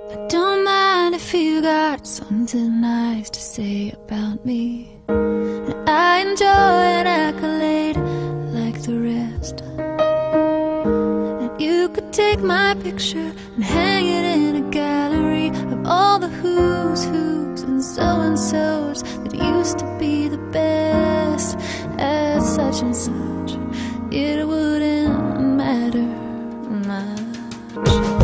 I don't mind if you got something nice to say about me, and I enjoy an accolade like the rest. And you could take my picture and hang it in a gallery of all the who's and so-and-sos that used to be the best at such and such. It wouldn't matter much.